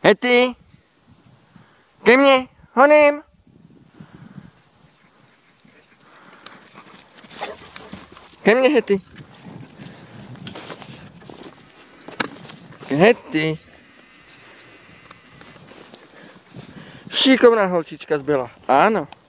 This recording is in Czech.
Hety! Ke mně! Honem! Ke mně, Hety! Hety! Šikovná holčička zbyla. Ano.